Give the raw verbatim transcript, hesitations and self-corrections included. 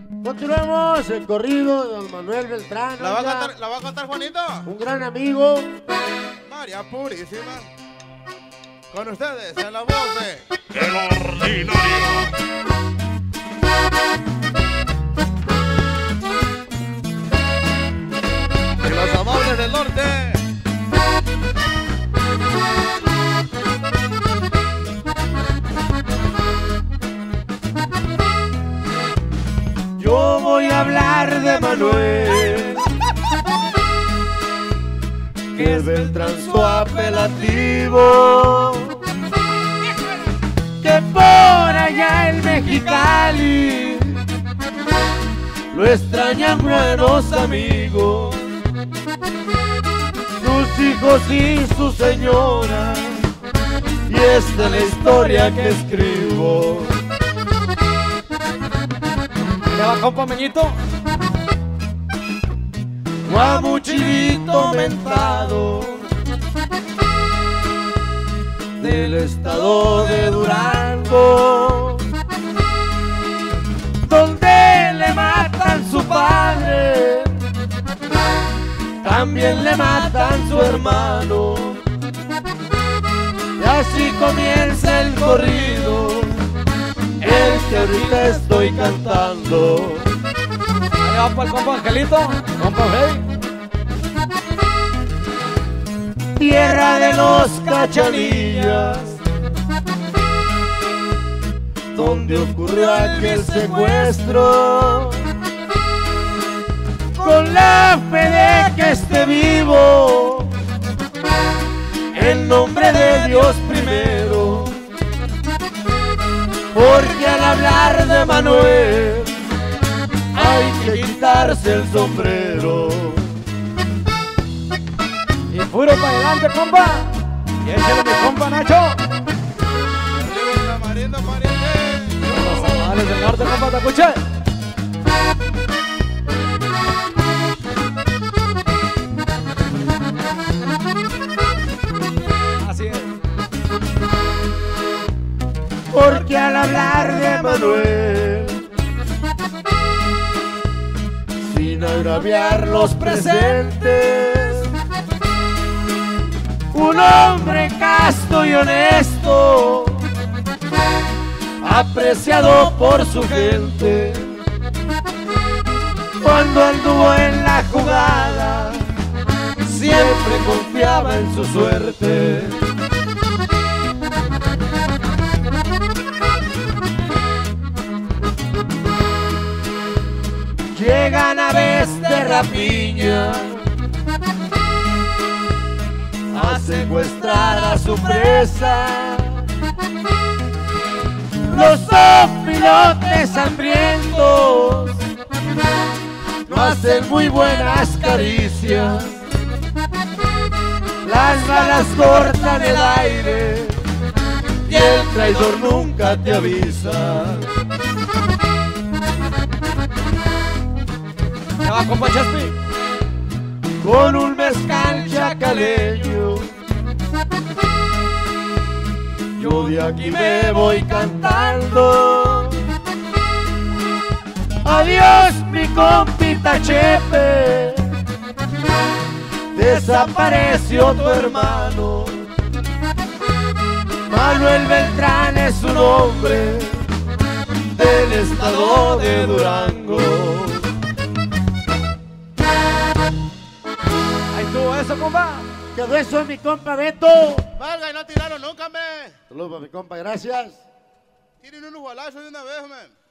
Continuamos el corrido de don Manuel Beltrán. ¿La va, a cantar, ¿La va a cantar Juanito? Un gran amigo. María Purísima. Con ustedes en la voz de El Ordinario. De los amables del norte. Yo voy a hablar de Manuel, que es Beltrán su apelativo, que por allá en Mexicali lo extrañan buenos amigos, sus hijos y su señora, y esta es la historia que escribo. ¿Ya va, compa Meñito? Guamuchilito mentado del estado de Durango, donde le matan su padre, también le matan su hermano, y así comienza el corrido, el que ahorita estoy cantando. Ahí va para el compa Angelito, compa Freddy. Tierra de los Cachanillas, donde ocurrió aquel secuestro, con la fe de que esté vivo, en nombre de Dios primero, porque al hablar de Manuel hay que quitarse el sombrero. Y puro para adelante, compa. Y échale mi compa Nacho. La Marienda Pariente. Los animales del norte, compa, te escuché. Así es. Porque al hablar de Manuel, sin agraviar los presentes, un hombre casto y honesto, apreciado por su gente, cuando anduvo en la jugada, siempre confiaba en su suerte. Llegan aves de rapiña a secuestrar a su presa, los opilotes hambrientos no hacen muy buenas caricias, las balas cortan el aire y el traidor nunca te avisa. Ya va, compa Chaspi. Con un mezcal chacaleño, yo de aquí me voy cantando. Adiós mi compita Chepe, desapareció tu hermano. Manuel Beltrán es su nombre, del estado de Durango. Ahí estuvo eso, compa. Quedó eso en mi compa Beto. Valga y no tiraron nunca, me. Saludos para mi compa, gracias. Tiren unos balazos de una vez, man.